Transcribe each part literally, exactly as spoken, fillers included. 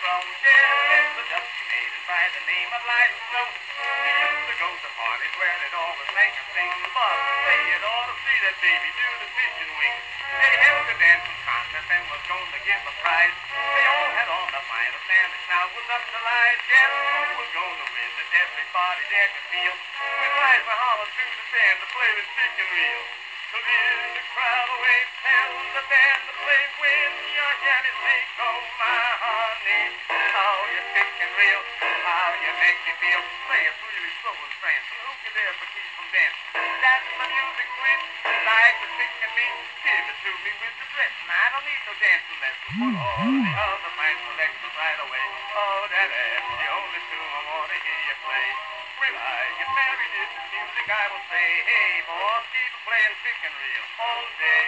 from. Yeah, it's a dusty maiden by the name of Liza Snow. She used to go to parties where they'd always make her sing. But say you'd ought to see that baby do the pigeon wing. They held a dancing contest and was going to give a prize. They all had on the finest and the snout was up to lies. Guess who was going to win that everybody there could feel? When Liza hollered to the band to play the chicken reel. So did the crowd away, tell the band to play when your hand is say, go my honey. How you chicken reel, how you make me feel. Play it really slow and prancing. Who could ever keep from dancing? That's the music sweet, like the chicken meat. Give it to me with the dress, and I don't need no dancing lesson. Put all the other fine selections right away. Oh, that ass, the only tune I want to hear you play. When I get married, this is music I will say. Hey, boss, keep playing chicken reel all day.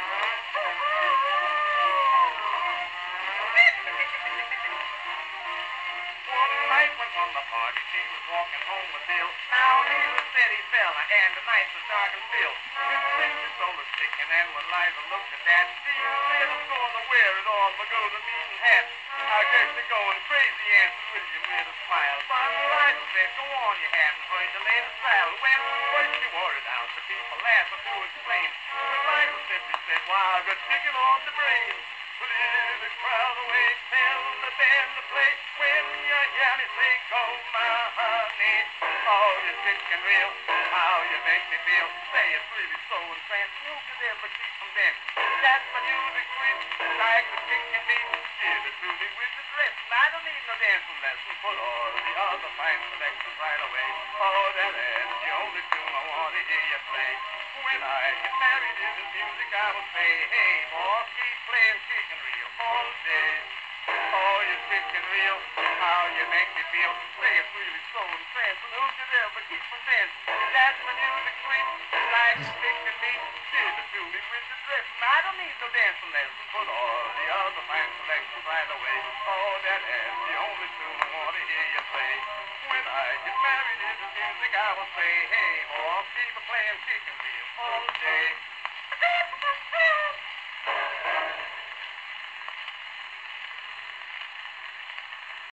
One night when from the party, she was walking home with Bill. Now he was a steady fella, and the night was dark and still. His fingers soul was sticking, and when Liza looked at that, she said, I'm going to wear it all, my golden meeting hat. I guess you're going crazy, answered William with a smile. But Liza said, go on, you haven't heard the latest style. When first she wore it out, the people laughed to explain. But Liza simply said, why, I got chicken on the brain. Put in the crowd away, tell the band to play. When you hear me say, go my honey. Oh, you chicken reel, how you make me feel. Say it's really so entrancing, who could ever keep from dancing? That's my music sweet, like the chicken meat. Give it to me with the dress, and I don't need no dancing lesson. Put all the other fine selections right away. Oh, that is the only tune I want to hear you play. When I get married, this is music I will say. Hey, boss, keep playing chicken reel all day. Oh, you chicken reel, how you make me feel. Say it's really so entrancing, who could ever keep from dancing? That's my music sweet, like the chicken meat. Give it to me with the dress, and I don't need no dancing lesson. Put all the other fine selections right away. Oh, that is the only tune I want to hear you play. When I get married, this is music I will say. Hey, boss, keep playing chicken reel all day.